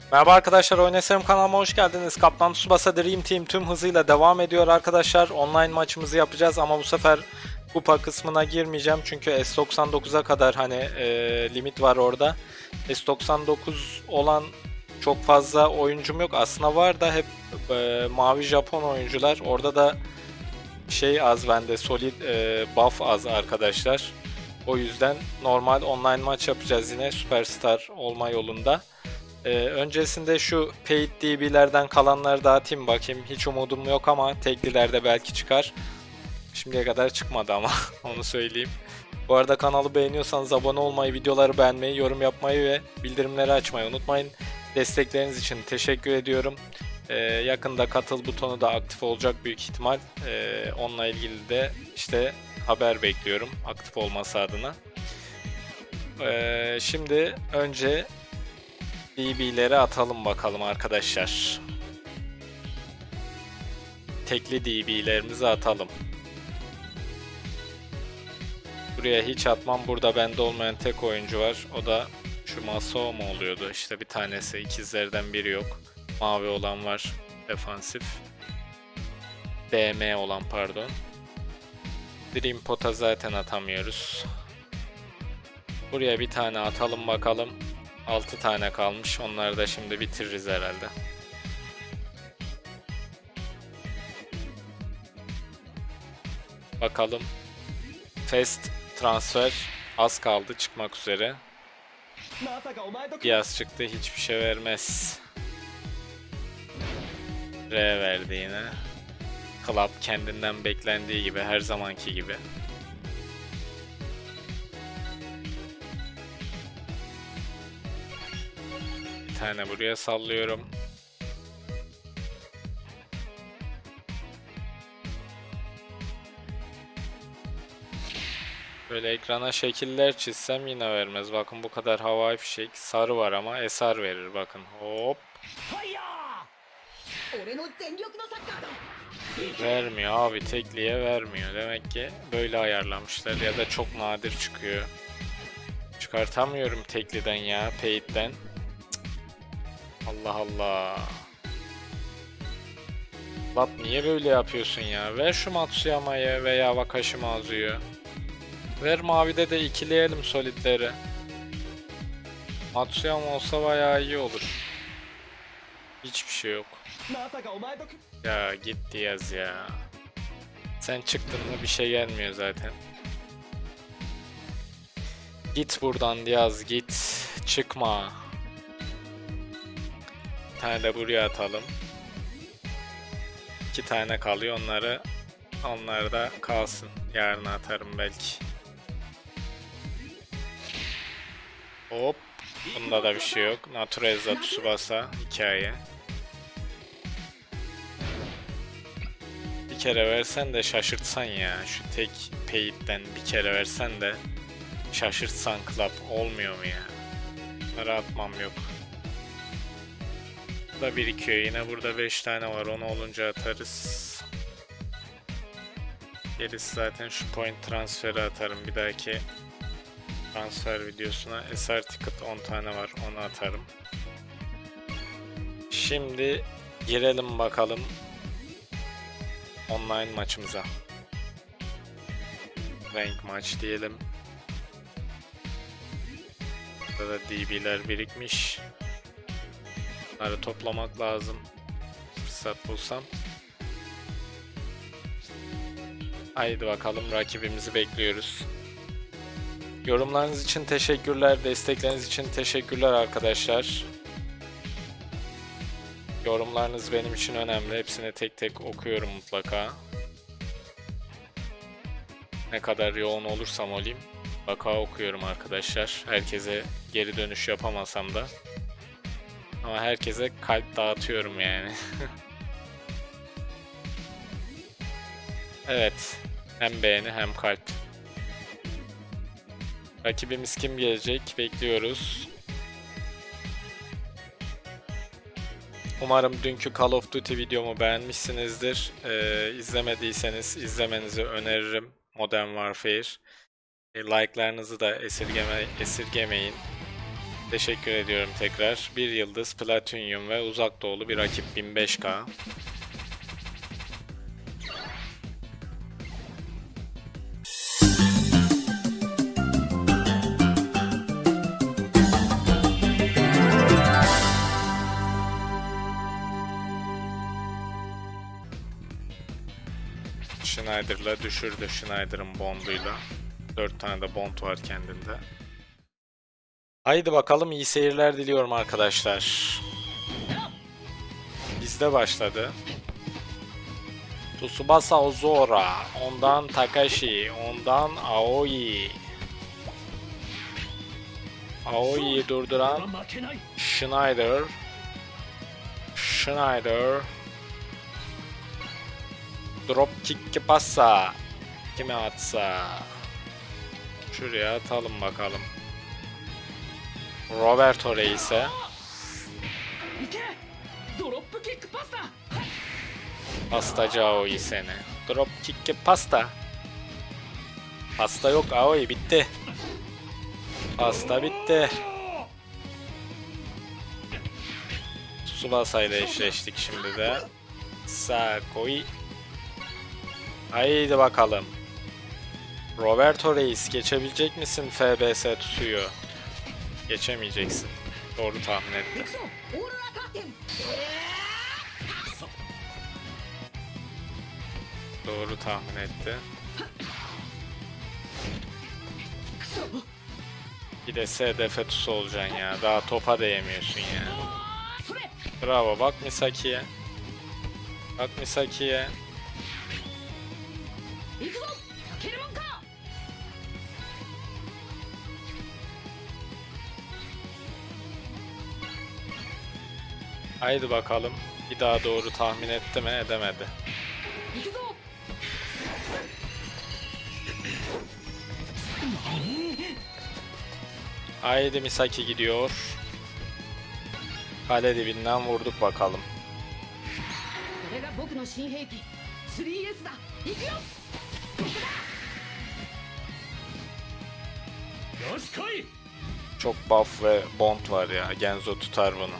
Merhaba arkadaşlar, Oynasarım kanalıma hoş geldiniz. Kaptan Tsubasa Dream Team tüm hızıyla devam ediyor arkadaşlar. Online maçımızı yapacağız ama bu sefer kupa kısmına girmeyeceğim. Çünkü S99'a kadar limit var orada. S99 olan çok fazla oyuncum yok. Aslında var da hep mavi Japon oyuncular. Orada da şey az bende, solid buff az arkadaşlar. O yüzden normal online maç yapacağız yine Superstar olma yolunda. Öncesinde şu paid DB'lerden kalanları dağıtayım bakayım. Hiç umudum yok ama teklilerde belki çıkar. Şimdiye kadar çıkmadı ama onu söyleyeyim. Bu arada kanalı beğeniyorsanız abone olmayı, videoları beğenmeyi, yorum yapmayı ve bildirimleri açmayı unutmayın. Destekleriniz için teşekkür ediyorum. Yakında katıl butonu da aktif olacak büyük ihtimal. Onunla ilgili de işte haber bekliyorum aktif olması adına. Şimdi önce DB'leri atalım bakalım arkadaşlar. Tekli DB'lerimizi atalım. Buraya hiç atmam. Burada bende olmayan tek oyuncu var. O da şu Masao mu oluyordu? İşte bir tanesi. İkizlerden biri yok. Mavi olan var. Defansif. BM olan pardon. Dream Pot'a zaten atamıyoruz. Buraya bir tane atalım bakalım. 6 tane kalmış. Onları da şimdi bitiririz herhalde. Bakalım. Fast transfer az kaldı çıkmak üzere. Diaz çıktı, hiçbir şey vermez. R verdi yine. Club kendinden beklendiği gibi, her zamanki gibi. Bir tane buraya sallıyorum. Böyle ekrana şekiller çizsem yine vermez. Bakın bu kadar havai fişek. Sarı var ama SR verir bakın. Hop. Vermiyor abi, tekliye vermiyor. Demek ki böyle ayarlamışlar ya da çok nadir çıkıyor. Çıkartamıyorum tekliden ya, paid'den. Allah Allah. Lat niye böyle yapıyorsun ya? Ver şu Matsuyama'yı veya Wakashimazu'yu. Ver mavide de ikileyelim solidleri. Matsuyama olsa bayağı iyi olur. Hiçbir şey yok. Ya git Diaz ya. Sen çıktın mı bir şey gelmiyor zaten. Git buradan Diaz, git. Çıkma. Bir tane de buraya atalım. 2 tane kalıyor, onlar da kalsın. Yarın atarım belki. Hop. Bunda da bir şey yok. Natureza Tsubasa hikaye. Bir kere versen de şaşırtsan ya. Şu tek paid'den bir kere versen de şaşırtsan club olmuyor mu ya? Bunları atmam yok. Bu da birikiyor. Yine burada 5 tane var. Onu olunca atarız. Gerisi zaten şu point transferi atarım. Bir dahaki transfer videosuna. SR ticket 10 tane var. Onu atarım. Şimdi girelim bakalım online maçımıza. Rank maç diyelim. Burada da DB'ler birikmiş. Bunları toplamak lazım. Fırsat bulsam. Haydi bakalım, rakibimizi bekliyoruz. Yorumlarınız için teşekkürler, destekleriniz için teşekkürler arkadaşlar. Yorumlarınız benim için önemli. Hepsini tek tek okuyorum mutlaka. Ne kadar yoğun olursam olayım mutlaka okuyorum arkadaşlar. Herkese geri dönüş yapamasam da. Ama herkese kalp dağıtıyorum yani. Evet. Hem beğeni hem kalp. Rakibimiz kim gelecek? Bekliyoruz. Umarım dünkü Call of Duty videomu beğenmişsinizdir. İzlemediyseniz izlemenizi öneririm. Modern Warfare. Like'larınızı da esirgemeyin. Teşekkür ediyorum tekrar. Bir yıldız, platinyum ve uzak doğulu bir rakip 1005K. Schneider'la düşürdü, Schneider'ın bonduyla. 4 tane de bond var kendinde. Haydi bakalım, iyi seyirler diliyorum arkadaşlar. Bizde başladı. Tsubasa Ozora, ondan Takashi, ondan Aoi. Aoi'yi durduran Schneider. Drop kick passa. Kime atsa. Şuraya atalım bakalım. Roberto Reis'e. Pastacı Aoi seni. Drop kick pasta. Pasta yok Aoi, bitti. Pasta bitti. Tsubasa ile eşleştik şimdi de. Sakoi. Haydi bakalım. Roberto Reis, geçebilecek misin FBS Tsu'yu? Geçemeyeceksin. Doğru tahmin ettim. Doğru tahmin etti. Bir de SDF Tsu olacaksın ya. Daha topa değemiyorsun ya. Bravo, bak Misaki'ye. Bak Misaki'ye. Haydi bakalım. Bir daha doğru tahmin etti mi? Edemedi. Haydi Misaki gidiyor. Kale dibinden vurduk bakalım. Çok buff ve bond var ya. Genzo tutar bunu.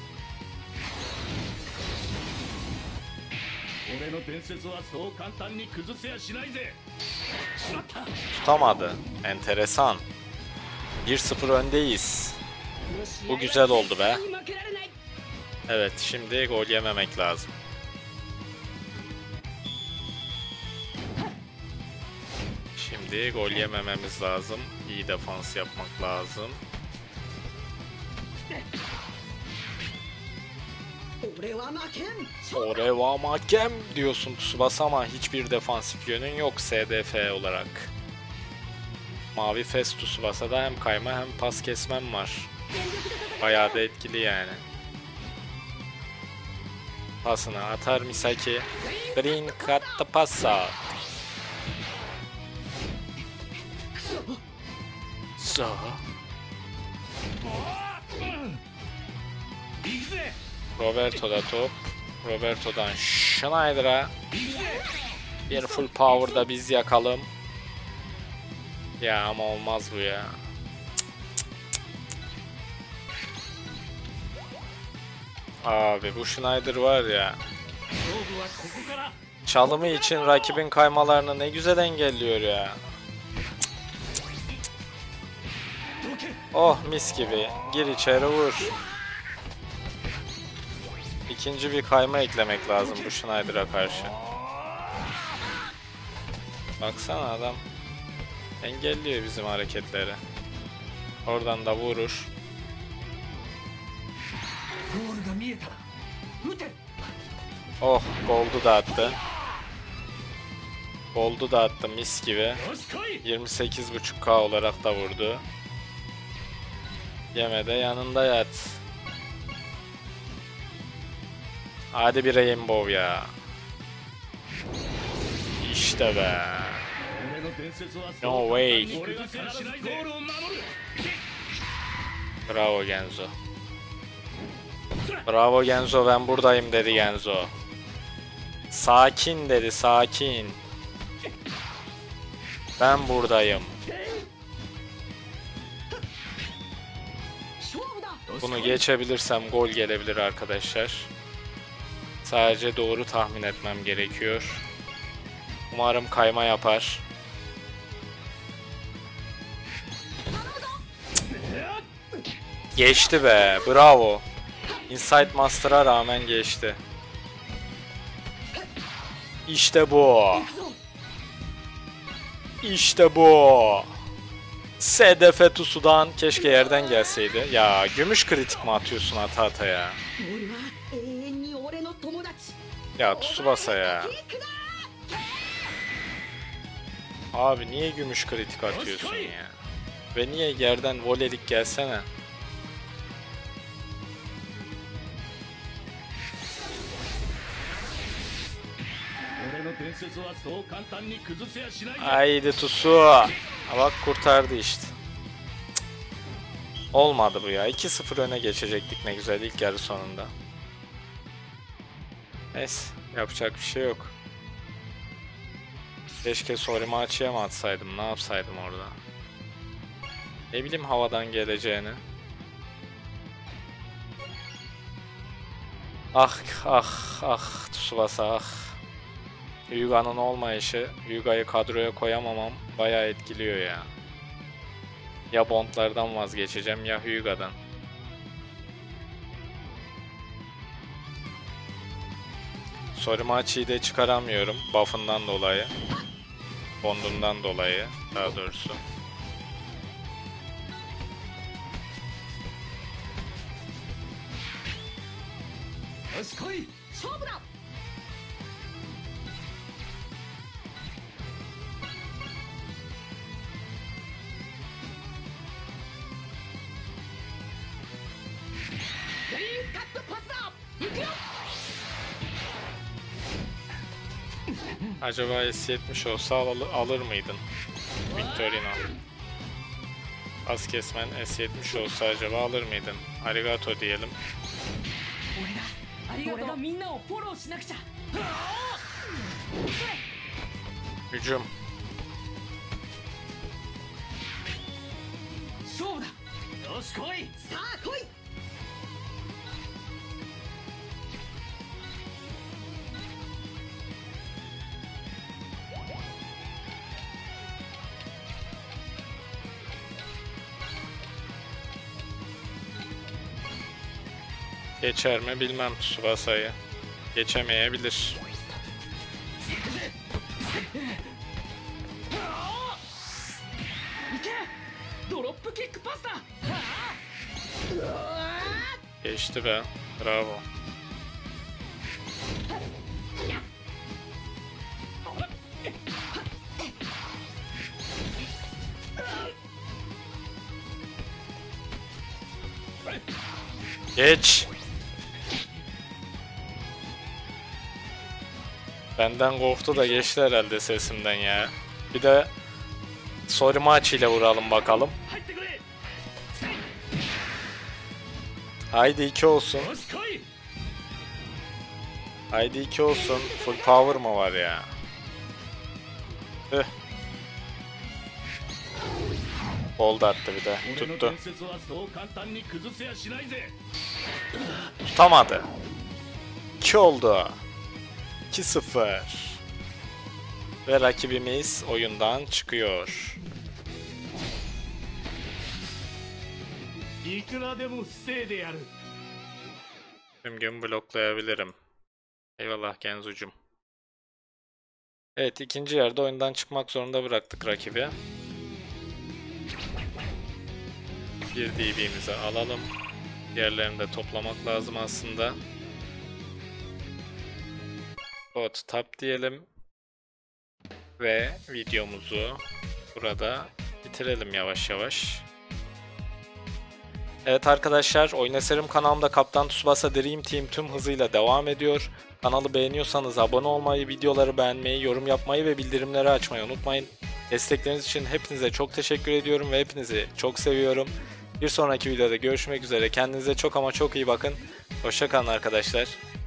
Tutamadı. Enteresan. 1-0 öndeyiz. Bu güzel oldu be. Evet, şimdi gol yememek lazım. Şimdi gol yemememiz lazım. İyi defans yapmak lazım. Oreva makem diyorsun Tsubasa ama hiçbir defansif yönün yok SDF olarak. Mavi Fest Tsubasa'da hem kayma hem pas kesmem var. Bayağı da etkili yani. Pasını atar Misaki. Green katta passa. So. Roberto'da top. Roberto'dan Schneider'a. Bir full power'da biz yakalım. Ya ama olmaz bu ya. Abi bu Schneider var ya. Çalımı için rakibin kaymalarını ne güzel engelliyor ya. Oh mis gibi. Gir içeri vur. İkinci bir kayma eklemek lazım bu Schneider'a karşı. Baksana adam engelliyor bizim hareketleri. Oradan da vurur. Oh, goldu da attı. Goldu da attı mis gibi. 28.5K olarak da vurdu. Yemede yanında yat. Hadi bir Rainbow ya. İşte be. No way. Bravo Genzo. Bravo Genzo, ben buradayım dedi Genzo. Sakin dedi, sakin. Ben buradayım. Bunu geçebilirsem gol gelebilir arkadaşlar. Sadece doğru tahmin etmem gerekiyor. Umarım kayma yapar. Geçti be, bravo. Inside Master'a rağmen geçti. İşte bu. İşte bu. SDF Tusu'dan keşke yerden gelseydi. Ya gümüş kritik mi atıyorsun ata ya? Ya Tsubasa ya. Abi niye gümüş kritik atıyorsun ya? Ve niye yerden volelik gelsene? Haydi Tusu. Bak kurtardı işte. Olmadı bu ya. 2-0 öne geçecektik ne güzel ilk yarı sonunda. Neyse yapacak bir şey yok. Keşke Sorimachi'ye mi atsaydım, ne yapsaydım orada. Ne bileyim havadan geleceğini. Ah ah ah Tsubasa ah. Hyuga'nın olmayışı, Hyuga'yı kadroya koyamamam bayağı etkiliyor ya. Ya Bond'lardan vazgeçeceğim ya Hyuga'dan. Sorimachi'yi de çıkaramıyorum buff'ından dolayı. Bond'undan dolayı daha doğrusu. Acaba S70 olsa alır mıydın? Victorino. Az kesmen S70 olsa acaba alır mıydın? Arigato diyelim. Hücum. Geçer mi bilmem Tsubasa'yı. Geçemeyebilir. Geçti be. Bravo. Geç. Benden korktu da geçti herhalde sesimden ya. Bir de Sorimachi ile vuralım bakalım. Haydi 2 olsun. Haydi 2 olsun. Full power mı var ya? Hold attı bir de. Tuttu. Tutamadı. 2 oldu. 2-0. Ve rakibimiz oyundan çıkıyor. Tüm gün bloklayabilirim. Eyvallah Genzucum. Evet, ikinci yerde oyundan çıkmak zorunda bıraktık rakibi. Bir DB'mizi alalım. Diğerlerini de toplamak lazım aslında. Bot tap diyelim. Ve videomuzu burada bitirelim yavaş yavaş. Evet arkadaşlar, Oyun Eserim kanalımda Kaptan Tsubasa Dream Team tüm hızıyla devam ediyor. Kanalı beğeniyorsanız abone olmayı, videoları beğenmeyi, yorum yapmayı ve bildirimleri açmayı unutmayın. Destekleriniz için hepinize çok teşekkür ediyorum ve hepinizi çok seviyorum. Bir sonraki videoda görüşmek üzere. Kendinize çok ama çok iyi bakın. Hoşça kalın arkadaşlar.